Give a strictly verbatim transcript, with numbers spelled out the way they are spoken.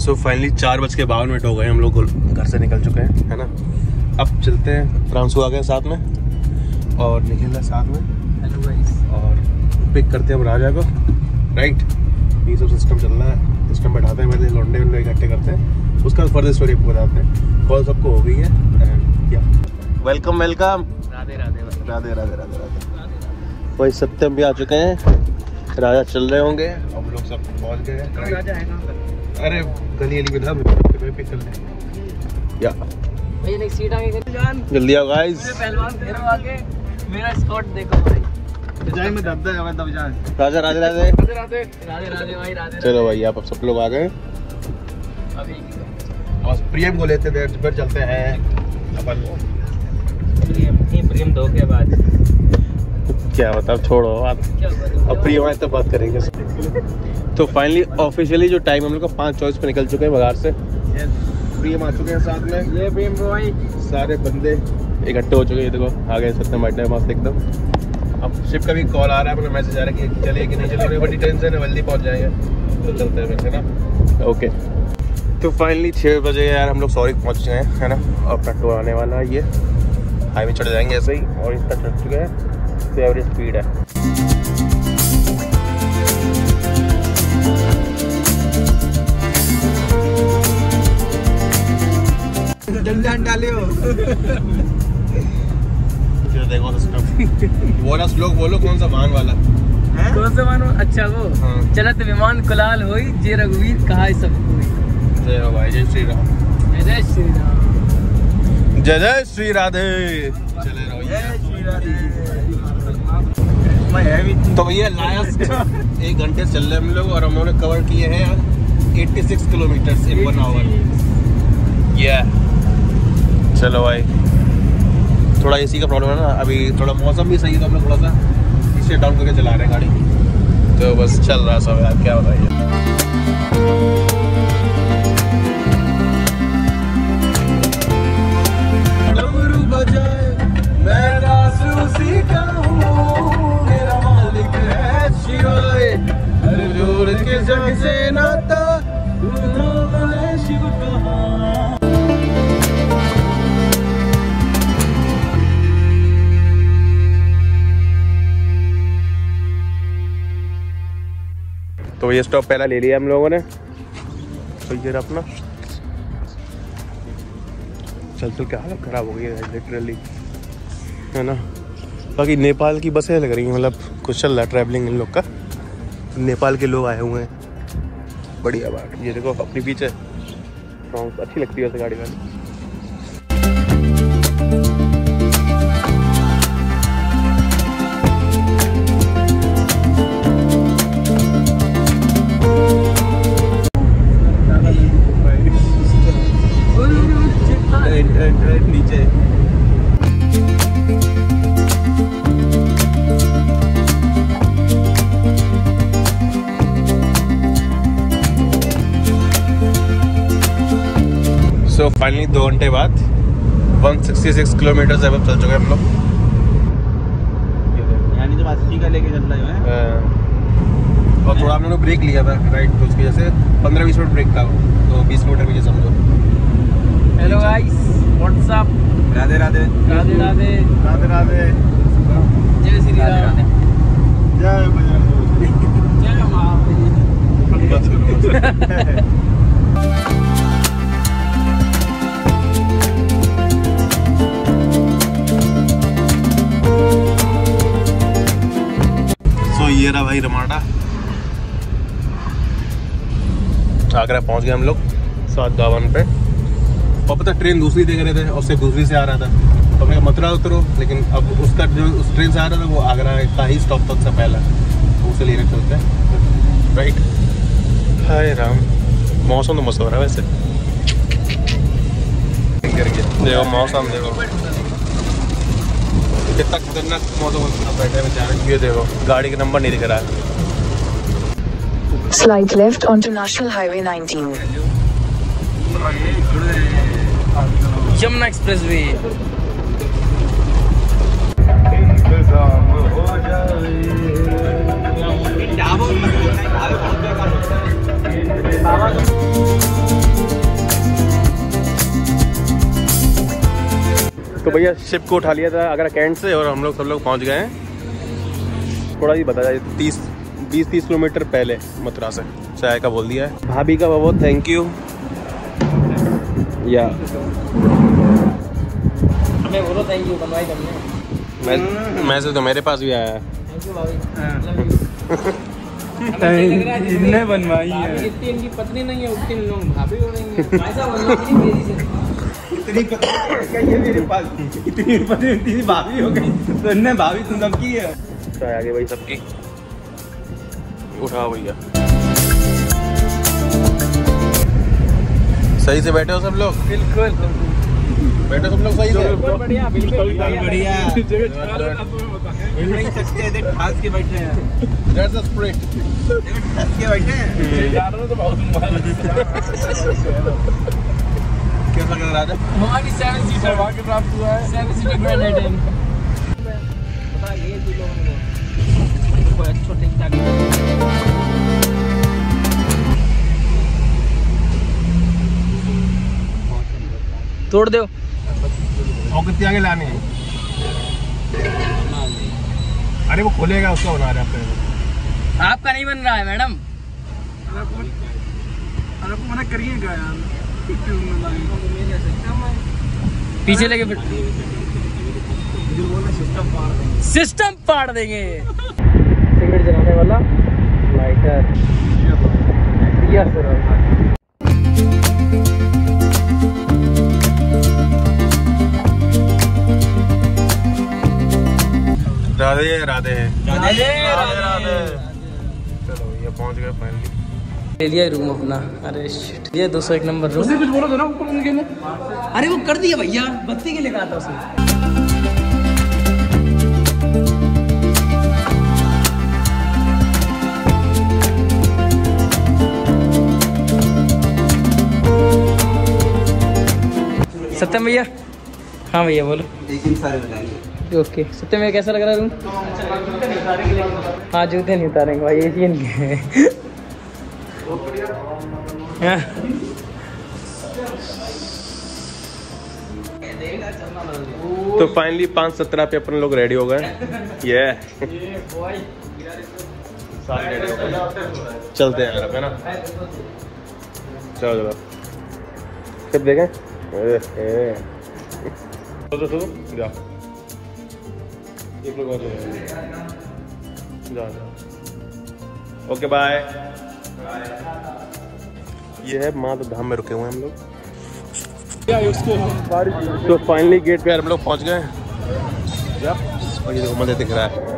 So finally चार बज के बावन मिनट हो गए, हम लोग घर से निकल चुके हैं, है ना। अब चलते हैं, फ्रांसो आ गए साथ में और निखिल है साथ में। Hello guys. और पिक करते हैं हम राजा को, राइट। ये सब सिस्टम चल रहा है, सिस्टम बैठाते हैं, मेरे लौंडे वंडे इकट्ठे करते हैं, उसका फर्दर स्टोरी आपको बताते हैं। कॉल सबको हो गई है। Welcome welcome, Radhe Radhe Radhe Radhe Radhe Radhe. वही सत्यम भी आ चुके हैं, राजा चल रहे होंगे, हम लोग सब पहुंच गए हैं। राजा है कहाँ पर? अरे गली गली में था, पिक कर ले या भैया एक सीट आगे कर जान, जल्दी आओ गाइस। पहलवान तेरे आगे मेरा स्कॉट देखो भाई, जाए में दब दे दब जान। राजा राधे राधे राधे राधे राधे राधे भाई राधे। चलो भाई आप सब लोग आ गए, अभी बस प्रियम को लेते थे, फिर चलते हैं अपन। प्रियम ही प्रियम दो के बाद क्या बताओ, छोड़ो आप, अब प्रियम आए तो बात करेंगे। तो फाइनली ऑफिशियली जो टाइम हम लोग का पाँच चौबीस पे निकल चुके हैं बघार से। प्रियम आ चुके हैं साथ में, ये प्रियम भाई सारे बंदे इकट्ठे हो चुके हैं। देखो आ गए सत्यम बैठे हैं मस्त एकदम। अब शिप का भी कॉल आ रहा है, अपना मैसेज आ रहा है कि चले कि नहीं चले, बड़ी टेंशन है, जल्दी पहुंच जाएंगे तो चलते हैं वैसे ना। ओके तो फाइनली छः बजे यार हम लोग सॉरी पहुंच गए हैं, है ना। अपना टूर आने वाला है, ये हाईवे चढ़ जाएंगे ऐसे ही, और इतना चढ़ चुके हैं तो एवरेज स्पीड है। डालियो देखो वो ना लोग बोलो कौन सा वाहन वाला है? कौन सा वाहन? अच्छा वो हाँ। चलत विमान कुलाल होई जे रघुवीर कहा सब कोई। जय हो भाई, जय श्री राम, जय श्री राम, जय जय श्री राधे। चले रहो, जय श्री राधे। तो भैया लास्ट एक घंटे चल रहे हम लोग, और हम लोगों ने कवर किए हैं छियासी किलोमीटर इन वन आवर। ये चलो भाई, थोड़ा एसी का प्रॉब्लम है ना, अभी थोड़ा मौसम भी सही है तो हम लोग थोड़ा सा इसे डाउन करके चला रहे हैं गाड़ी, तो बस चल रहा सब यार, क्या बताइए। तो ये स्टॉप पहला ले लिया हम लोगों ने, तो ये अपना चल चल क्या हालत खराब हो गई है लिटरली, है ना। बाकी नेपाल की बसें लग रही हैं, मतलब कुछ चल रहा है ट्रैवलिंग इन लोग का, नेपाल के लोग आए हुए हैं, बढ़िया बात। ये देखो अपनी पीछे अच्छी लगती है वैसे गाड़ी में। नीचे सो फाइनली दो घंटे बाद एक सौ छियासठ किलोमीटर से अब चल चुके हैं हम लोग, यानी जब अस्सी का लेके चल रहे हैं। और थोड़ा हम लोगों ने ब्रेक लिया था, राइट, तो उसकी वजह से पंद्रह बीस मिनट ब्रेक था, तो बीस मिनट पीछे समझो। Hello guys, what's up, Radhe Radhe Radhe Radhe Radhe Radhe, जय श्री राम, जय बजरंग, जय महाबली। सो ये रहा भाई रमाडा, आगरा पहुंच गए हम लोग सात बावन पे, और पता ट्रेन दूसरी देख रहे थे और उससे दूसरी से आ रहा था, तो मैं मथुरा उतरो, लेकिन अब उसका जो उस ट्रेन से आ रहा था वो आगरा का ही स्टॉप था उससे पहला, तो उसे लेने चलते हैं, राइट। हाय राम, मौसम तो मस्त हो रहा है वैसे, देखो मौसम देखो कितना खतरनाक मौसम बैठे बेचारे। ये देखो गाड़ी का नंबर नहीं दिख रहा है। Slide left onto National Highway nineteen. Yamuna Expressway. हो जाए तो भैया शिप को उठा लिया था आगरा कैंट से और हम लोग सब लोग पहुंच गए हैं। थोड़ा ही बता जाए तीस बीस तीस किलोमीटर पहले मथुरा से। चाय का बोल दिया है भाभी का बहुत थैंक यू। या हमें बोलो थैंक यू बनवाई तुमने। मैं मैसेज तो मेरे पास भी आया है। थैंक यू भाभी। इनने बनवाई है। जितनी इनकी पत्नी नहीं है उतनी लोग भाभी हो रही हैं। ऐसा बनवाई मेरी से इतनी पत्नी ये मेरे पास इतनी पत्नी इतनी भाभी हो गई तो इनने भाभी तुम सब की है। चाय आगे भाई सबकी उठाओ भैया। सही से बैठे हो सब लोग? बिल्कुल बैठे सब लोग सही से? बिल्कुल बढ़िया बिल्कुल बढ़िया हिल नहीं सकते थे ठास के बैठे हैं। That's the spirit. ठास के बैठे हैं। कैसा लग रहा है? हमारी सेवन सीटर वाके प्राप्त हुआ है। सेवन सीटर ग्रैंड आइटम पता ये दो लोगों को कोई अच्छा ठीक ठाक तोड़ दो और कितनी आगे लानी है? अरे वो खोलेगा उसका बना रहे हैं। आपका नहीं बन रहा है मैडम। अरे को मना करिएगा यार। पीछे लेके फिर सिस्टम पाड़ देंगे। सिगरेट जलाने वाला lighter yes sir. Radhe Radhe Radhe Radhe. चलो ये पहुंच गए फाइनली। ले लिया रूम अपना। अरे शिट ये दो सौ एक नंबर रूम। कुछ बोलो तो ना ऊपर उनके ने। अरे वो कर दिया भैया बत्ती के लिए कहा था उसने। सत्यम भैया। हाँ भैया बोलो। एक दिन सारे बताएंगे। ओके सत्यम भैया कैसा लग रहा है रूम? हाँ जूते नहीं उतारेंगे भाई एशियन के। तो फाइनली पाँच सत्रह पे अपन लोग रेडी हो गए। ये सारे रेडी हो गए। चलते हैं यार है ना। चलो चलो सब देखें। तो तो जा एक लोग और जा जा। Okay bye. ये है माँ धाम में रुके हुए हैं हम लोग। तो फाइनली गेट पे हम लोग पहुंच गए और ये देखो मंदिर दिख रहा है।